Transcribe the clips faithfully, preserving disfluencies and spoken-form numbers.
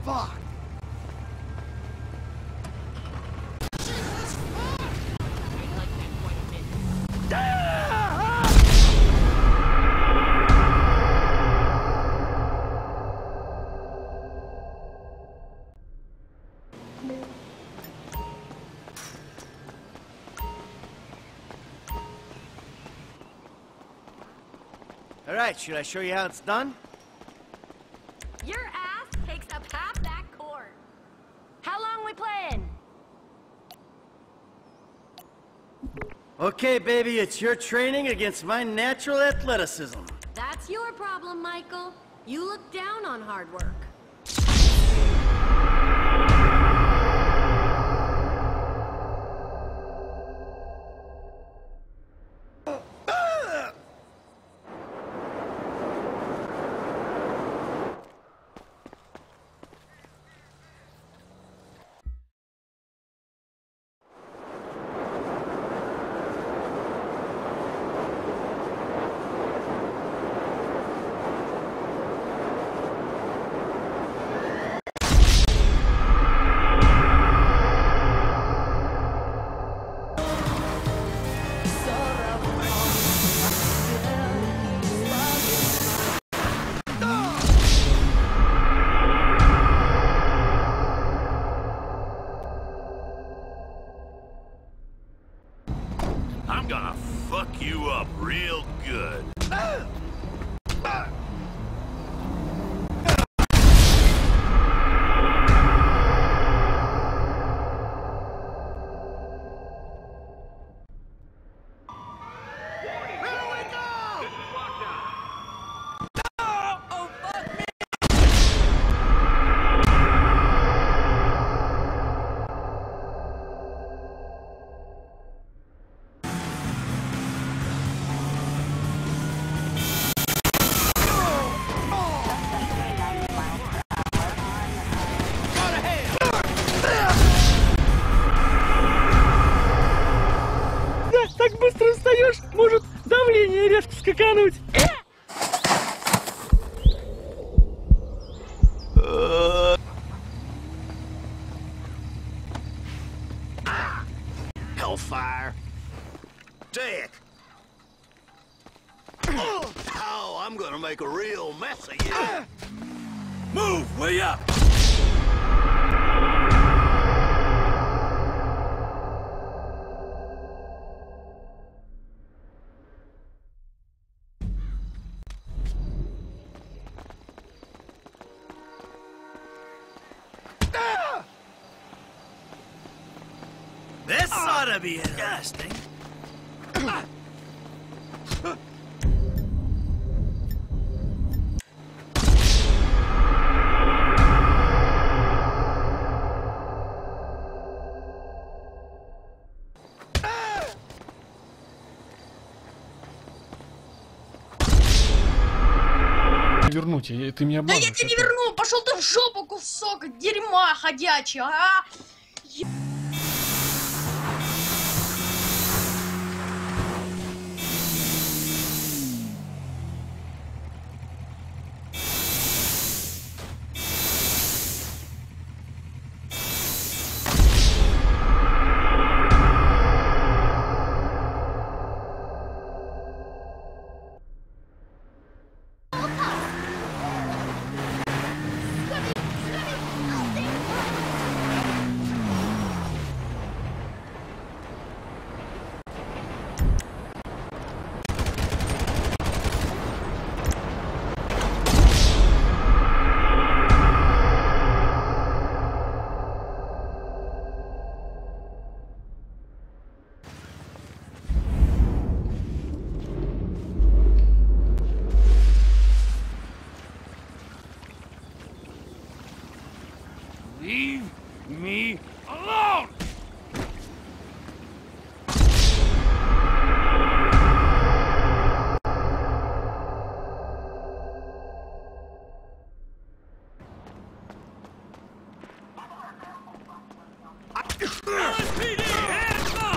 Fuck! All right, should I show you how it's done? Your ass takes up half that court. How long we playing? Okay, baby, it's your training against my natural athleticism. That's your problem, Michael. You look down on hard work. I'm gonna fuck you up real good. Так быстро встаешь, может давление резко скакануть. Hellfire. Dick. Oh, I'm gonna make a real mess of you. Move, will ya? This ought to be interesting. Вернуть, я- ты меня Да обманываешь. я тебе не верну! Пошел ты в жопу, кусок дерьма ходячего, а! Leave me alone! L S P D, hands up!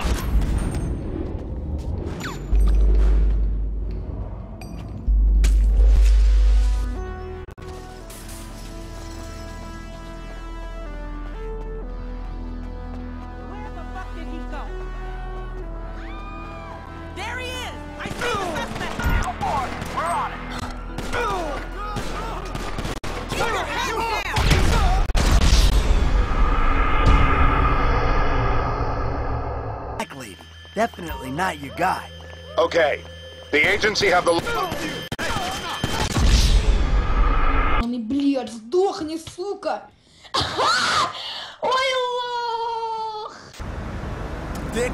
Definitely not your guy. Okay. The agency have the... Он, блядь, сдохни, сука! Ой, лох! Dick.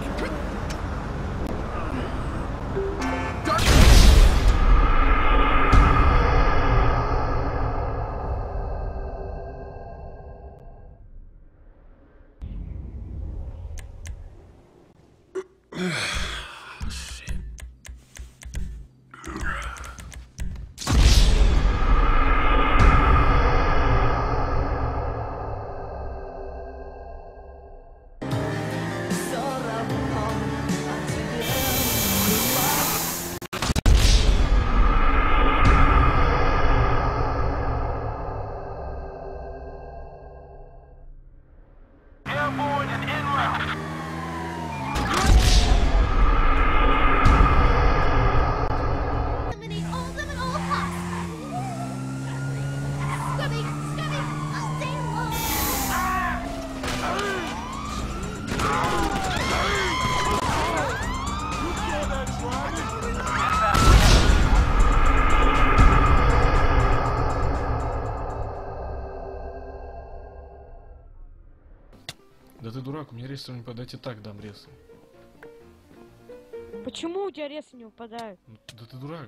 Да ты дурак, у меня ресы не подать и так дам ресы. Почему у тебя ресы не упадают? Ну, да ты дурак.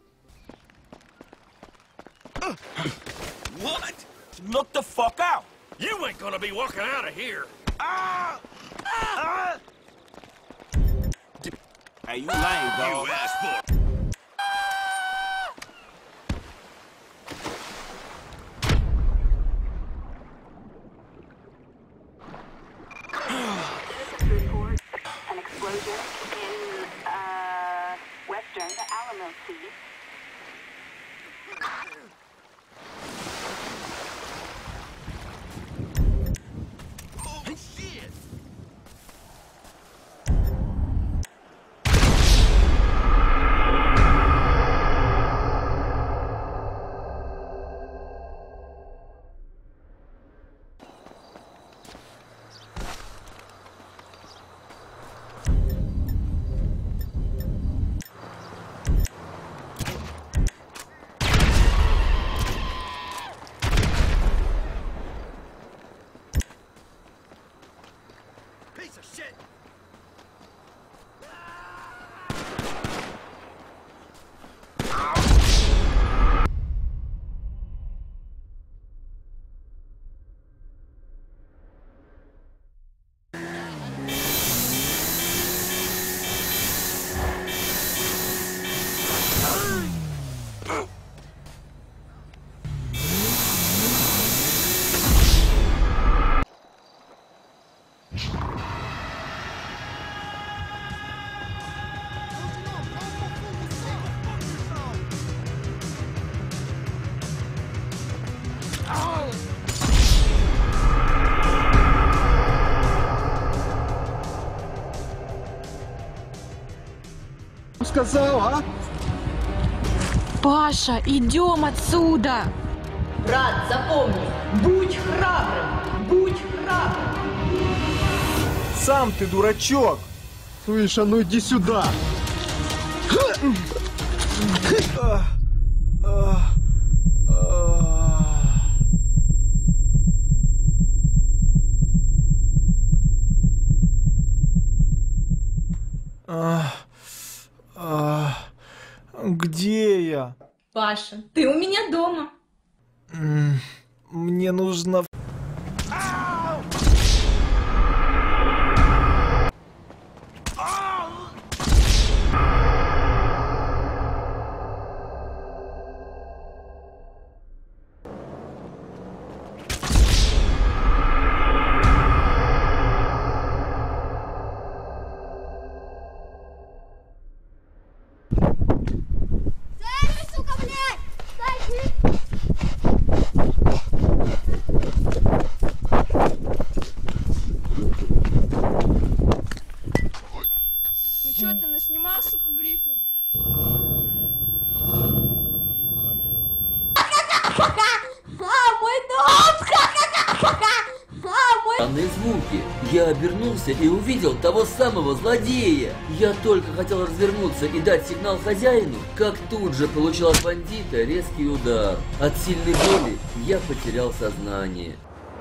What? Look the fuck out! You ain't gonna be walking out of here! Ah! Ah! Hey, you lame, dog. You asked for. Report an explosion in uh, western Alamo City. Oh, shit! Piece of shit! Сказал, а? Паша, идем отсюда! Брат, запомни, будь храбрым, будь храбрым. Сам ты дурачок. Слышь, а ну иди сюда. Где я? Паша, ты у меня дома. Мне нужно... Сука, блядь! звуки. Я обернулся и увидел того самого злодея. Я только хотел развернуться и дать сигнал хозяину, как тут же получил от бандита резкий удар. От сильной боли я потерял сознание.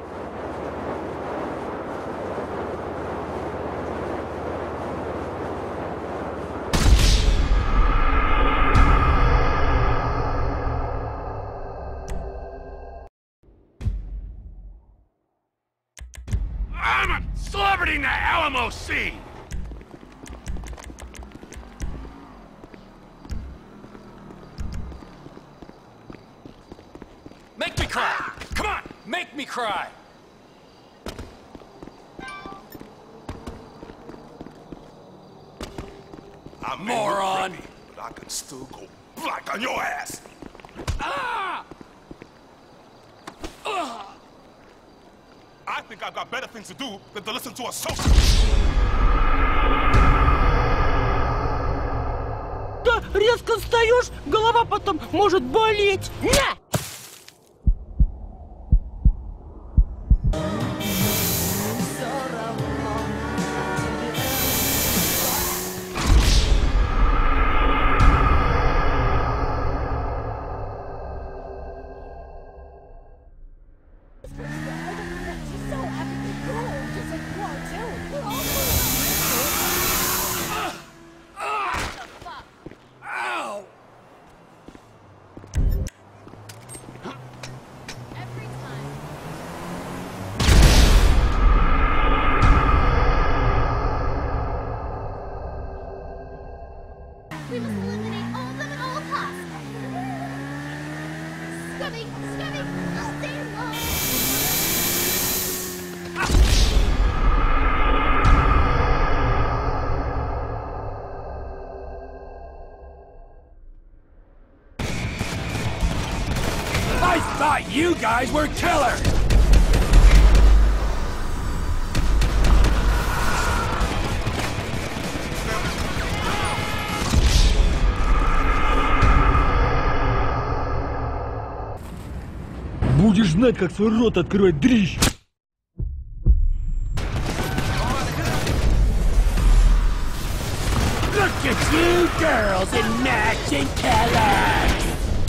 I'm a celebrity in the Alamo scene! Make me cry! Come on, make me cry! I may Moron! look crappy, but I can still go black on your ass! Ah! Ugh. I think I've got better things to do than to listen to a social. Да, резко встаешь, голова потом может болеть. На! We must eliminate all of them at all costs. Scummy, scummy, stay low. I thought you guys were killers! Будешь знать, как свой рот открывать, дрищ! Look at you girls in matching colors!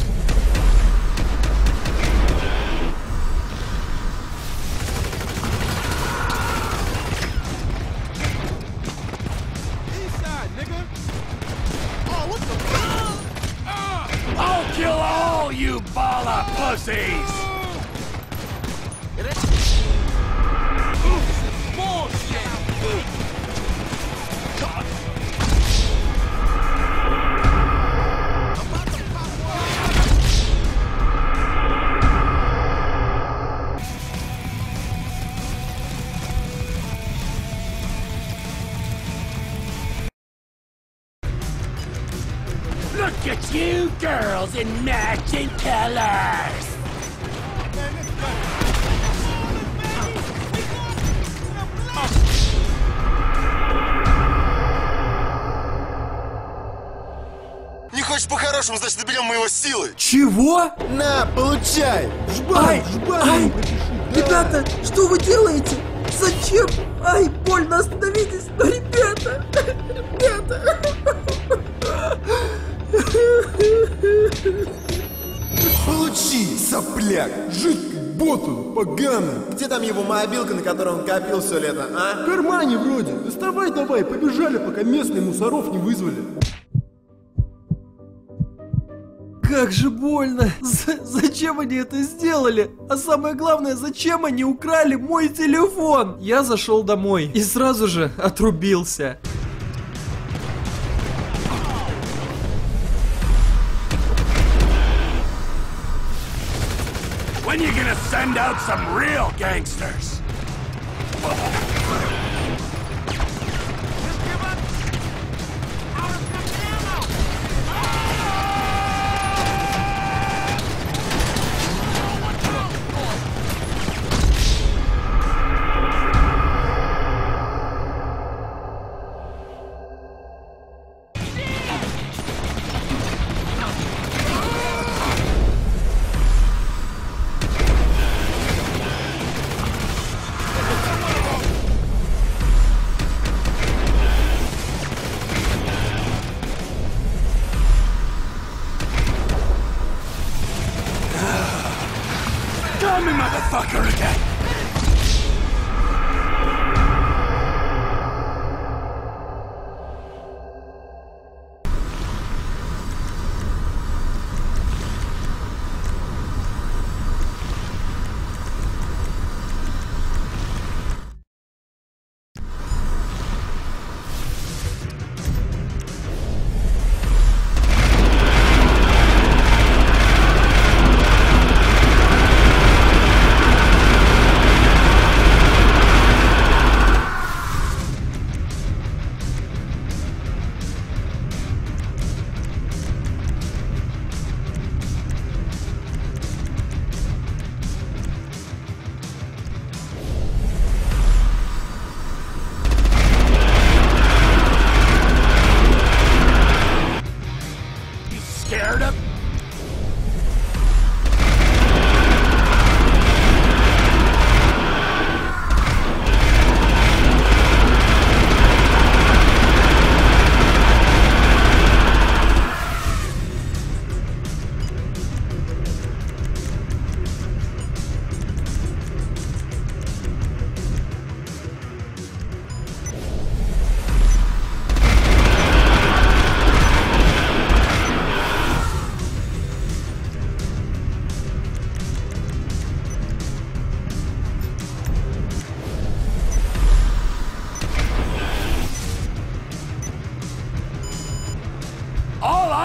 I'll kill all you ball of pussies! Look at you girls in matching colors! Не хочешь по-хорошему, значит, наберем мы его силы. Чего? На, получай! Жбан, Ай, жбан! ай, ребята, что вы делаете? Зачем? Ай, больно, остановитесь! Ребята! Ребята! Получи, сопляк! Жидкий боту, поганый! Где там его мобилка, на которой он копил все лето, а? В кармане вроде. Доставай давай, побежали, пока местные мусоров не вызвали. Как же больно! З- зачем они это сделали? А самое главное, зачем они украли мой телефон? Я зашел домой и сразу же отрубился. When you gonna send out some real gangsters?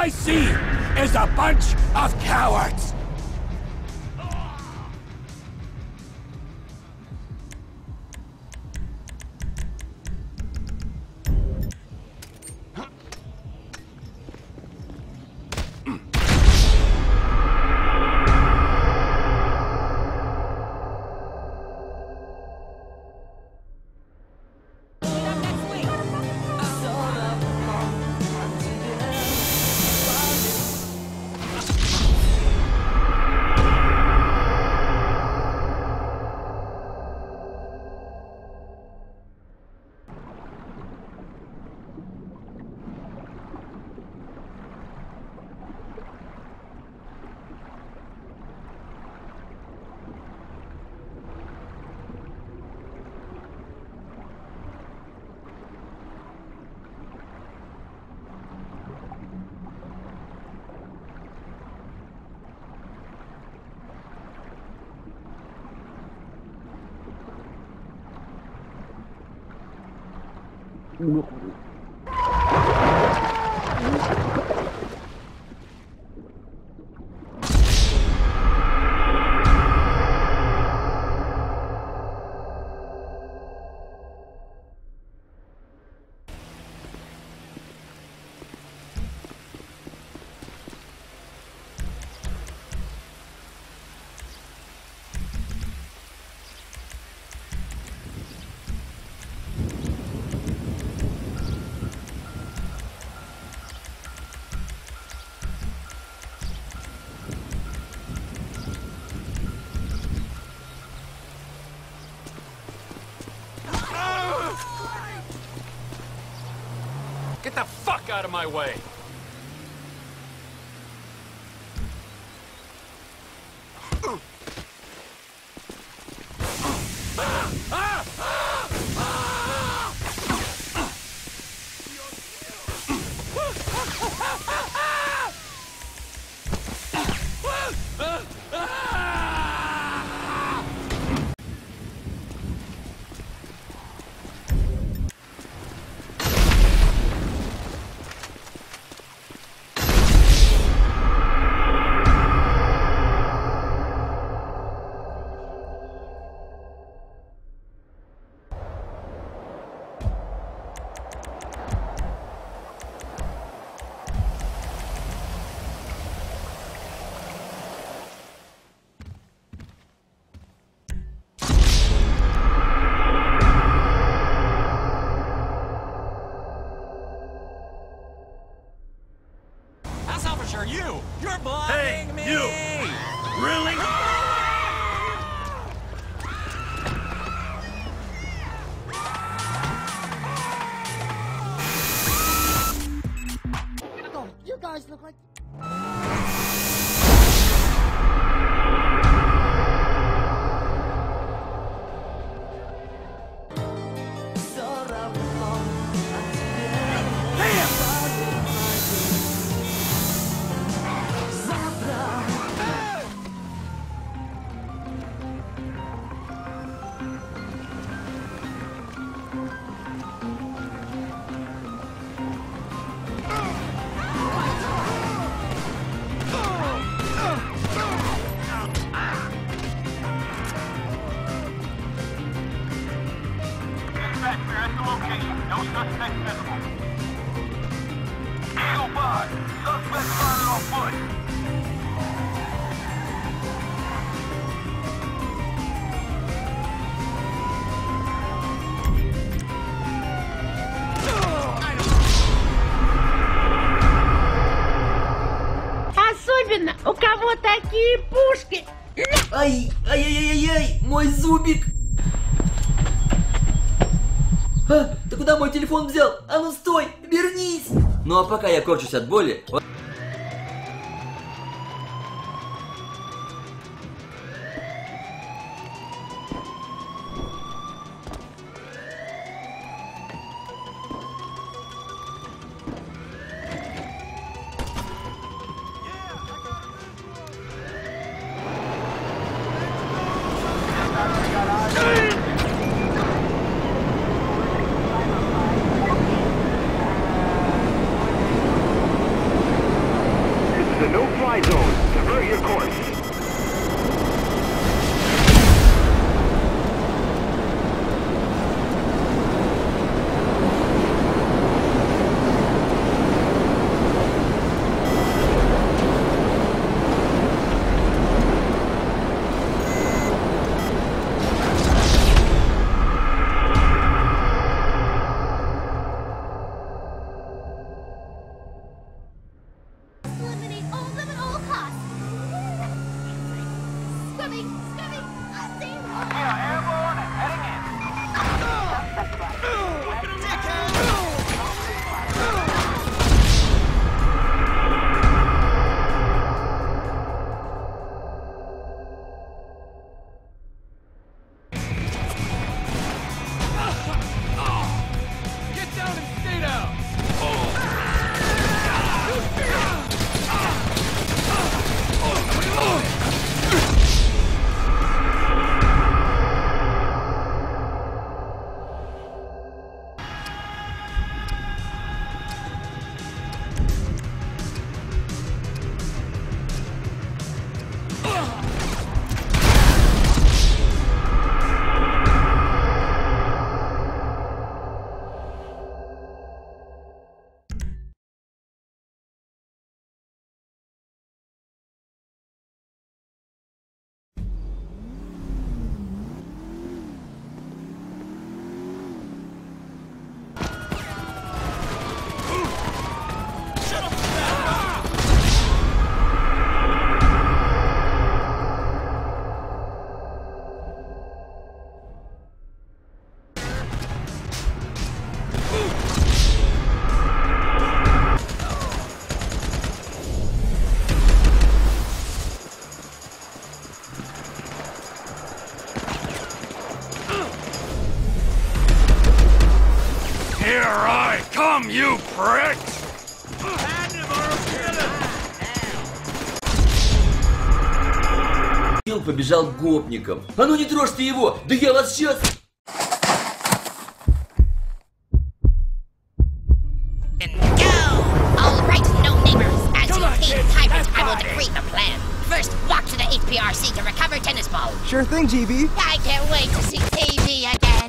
I see is a bunch of cowards. Get the fuck out of my way! You! You're blinding hey, me! You! Really? You guys look like... Особенно у кого такие пушки. Ай, ай-яй-яй-яй, мой зубик. А, ты куда мой телефон взял? А ну стой, вернись. Ну а пока я корчусь от боли... boy! Come, you pricks! Гил побежал к гопникам. А ну не трожьте его! Да я вас сейчас... First, walk to the H P R C to recover tennis ball. Sure thing, G B. I can't wait to see T V again.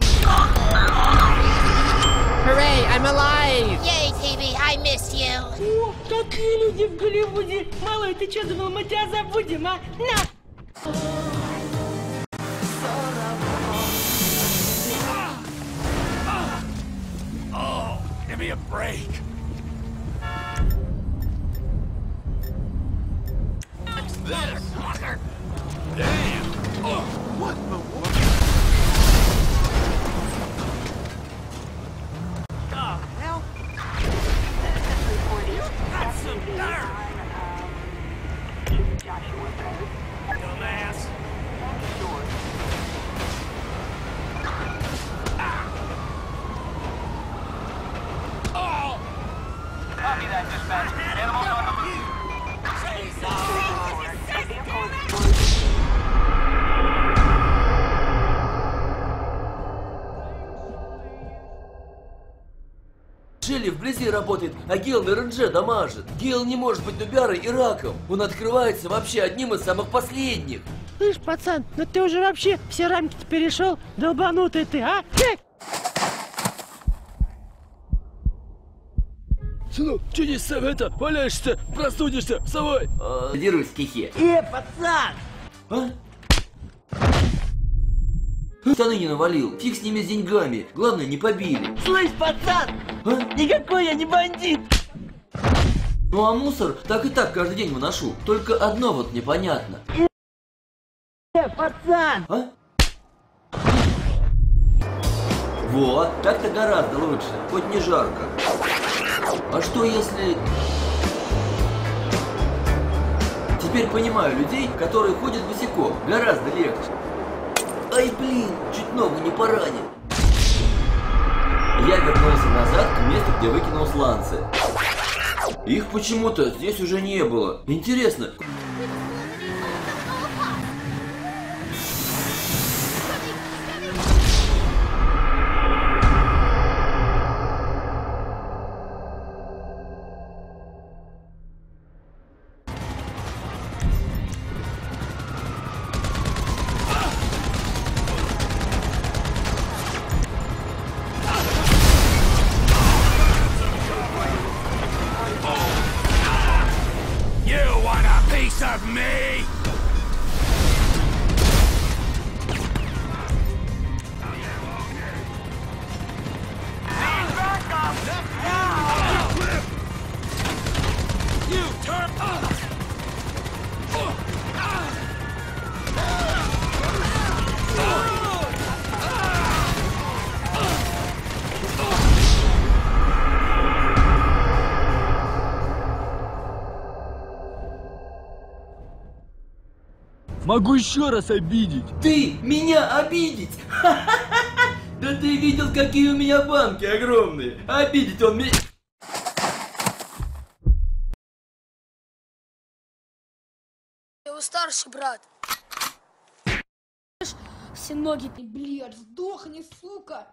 Hooray, I'm alive! Yay, T V, I miss you. О, какие люди в Голливуде! Малой, ты что думал, мы тебя забудем, а? На! Oh, give me a break. What's this? Damn! Oh, what the what? The hell? That's some nerve! Dumbass! Oh! Copy that, dispatch. Animals on the move. Say so! Шелли вблизи работает, а Гейл на РНЖ дамажит. Гейл не может быть нубярой и раком. Он открывается вообще одним из самых последних. Слышь, пацан, ну ты уже вообще все рамки-то перешел? Долбанутый ты, а? Сынок, че здесь сам это, валяешься, простудишься, вставай! Держись, кихе. Э, пацан! А? Штаны не навалил, фиг с ними с деньгами, главное не побили. Слышь, пацан, а? Никакой я не бандит! Ну а мусор так и так каждый день выношу, только одно вот непонятно. Э, пацан! А? Вот, так-то гораздо лучше, хоть не жарко. А что если... Теперь понимаю людей, которые ходят босиком, гораздо легче. Ай, блин, чуть ногу не поранил. Я вернулся назад к месту, где выкинул сланцы. Их почему-то здесь уже не было. Интересно. Of me! You turn up! Могу еще раз обидеть. Ты меня обидеть? Да ты видел, какие у меня банки огромные. Обидеть он меня... Я его старший брат. Все ноги ты, блядь, сдохни, сука.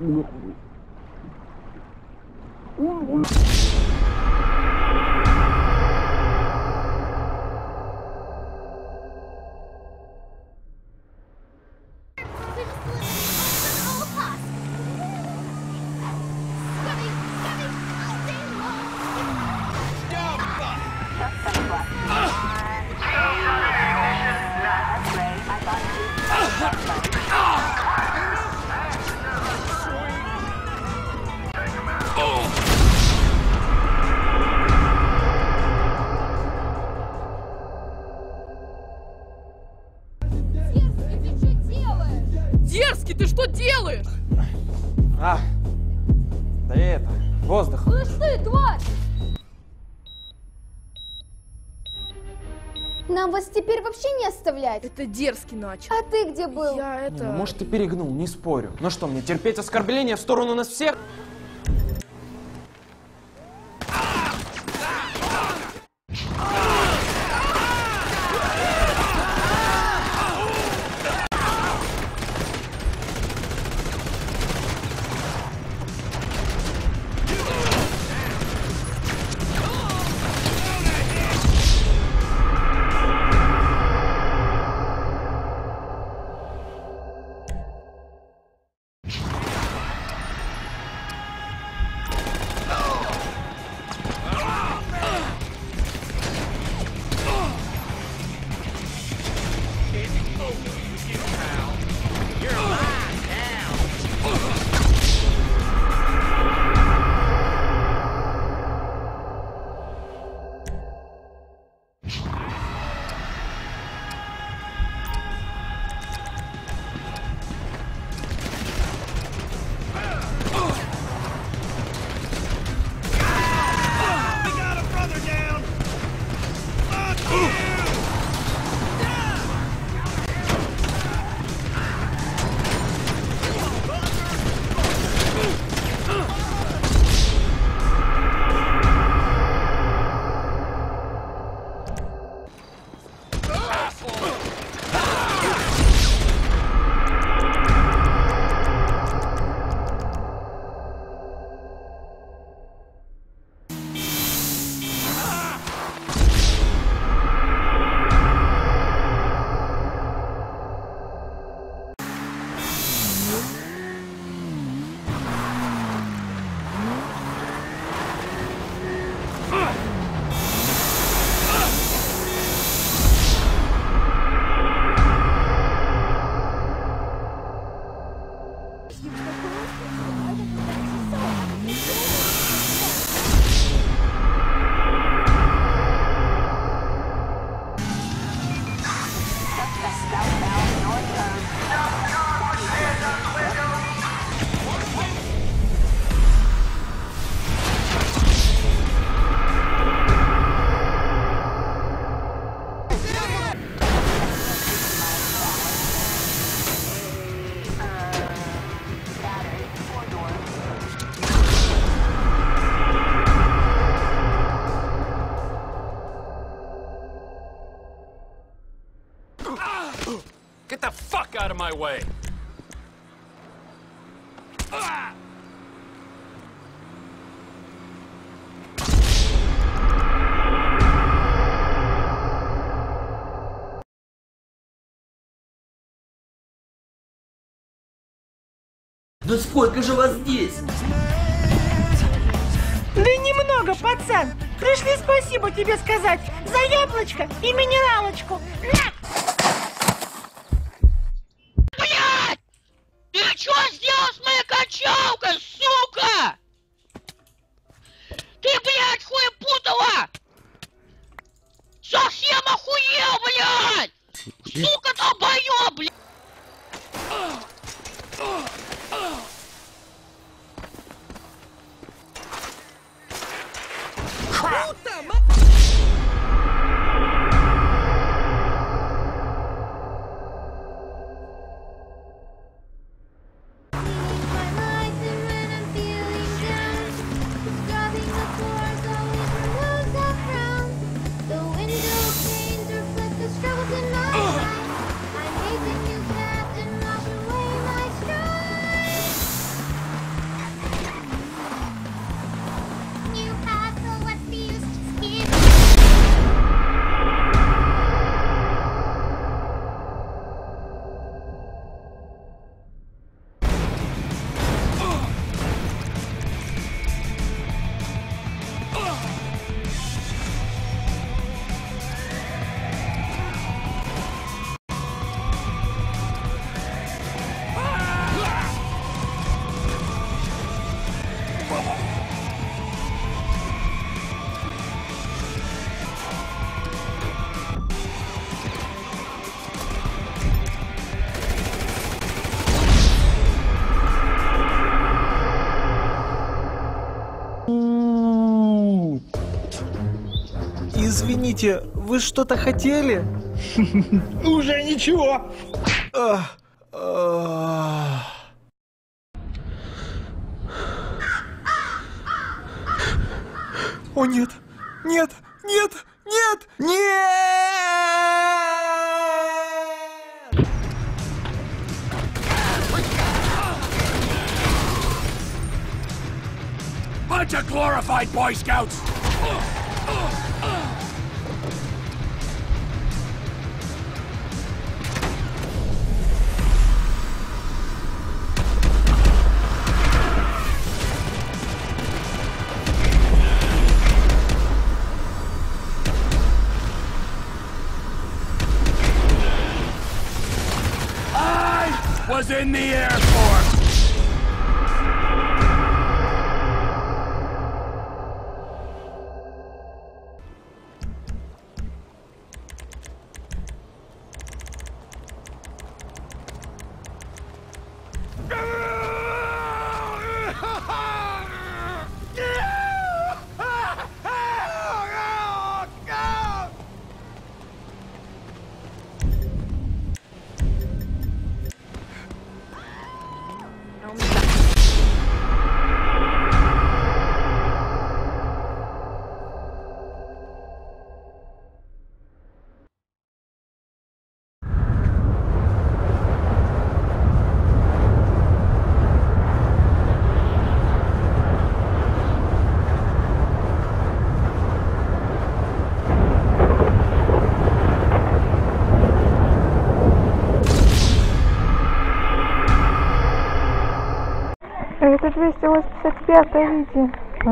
Дерзкий, ты что делаешь? А, да это, воздух. Слышь ты, тварь! Нам вас теперь вообще не оставлять? Это Дерзкий начал. А ты где был? Я это... Ну, может, ты перегнул, не спорю. Ну что, мне терпеть оскорбления в сторону нас всех? Get the fuck out of my way! Ah! Да сколько же вас здесь? Да немного, пацан. Пришли спасибо тебе сказать за яблочко и минералочку. На! Блядь! Ты что сделал с моей качалкой, сука? Ты, блядь, хуепутала! Совсем охуел, блядь! Сука, долбоёб, блядь! Извините, вы что-то хотели? Уже ничего. Ах, ах. О нет, нет, нет, нет, нет! Bunch of glorified Boy Scouts! I was in the Air Force! Это двести восемьдесят пятое видео.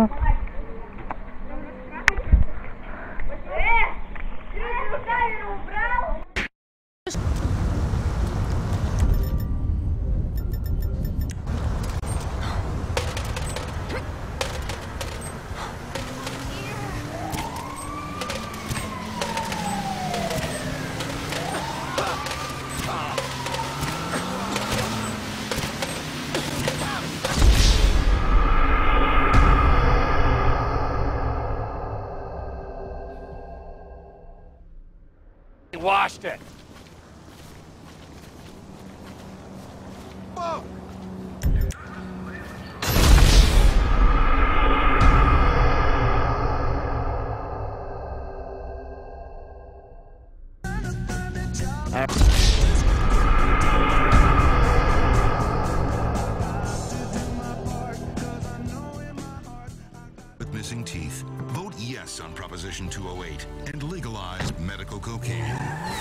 Washed it. With missing teeth, vote yes on Proposition two oh eight and legalize medical cocaine.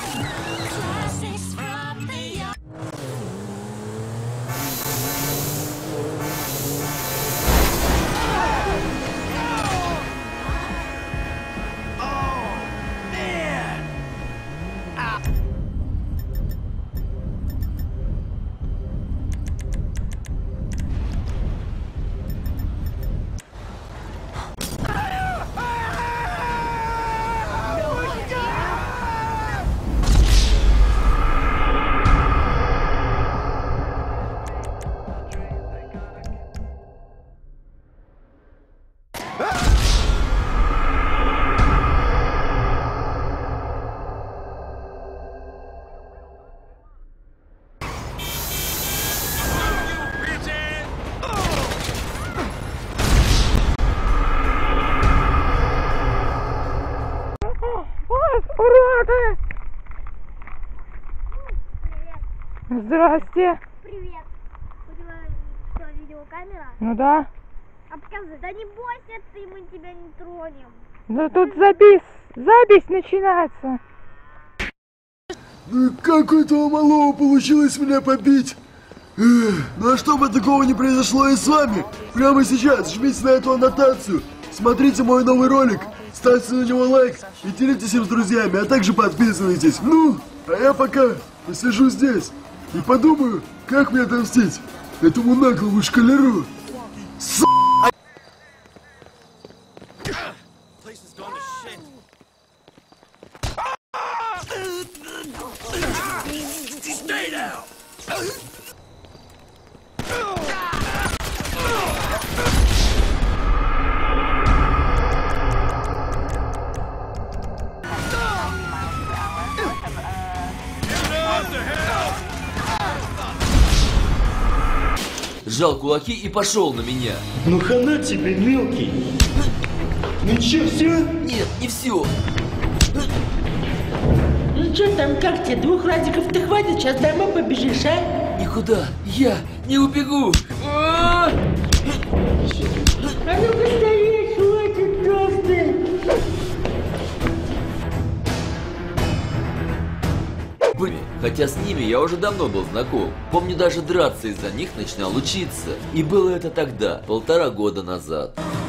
Здрасте. Привет. У тебя что, видеокамера? Ну да. А покажи. Да не бойся ты, мы тебя не тронем. Да тут запись, запись начинается. Ну как у этого малого получилось меня побить? Эх, ну а чтобы такого не произошло и с вами, прямо сейчас жмите на эту аннотацию, смотрите мой новый ролик, ставьте на него лайк и делитесь им с друзьями, а также подписывайтесь. Ну, а я пока посижу здесь и подумаю, как мне отомстить этому наглому шкалеру. С***! Stay down! сжал кулаки и пошел на меня. Ну хана тебе, мелкий. Ну чё, все? Нет, не все. Ну что там, как тебе? Двух радиков-то хватит, сейчас домой побежишь, а? Никуда я не убегу. А ну-ка стоять, хватит толстый. Блин, хотя с ними я уже давно был знаком. Помню, даже драться из-за них начинал учиться. И было это тогда, полтора года назад.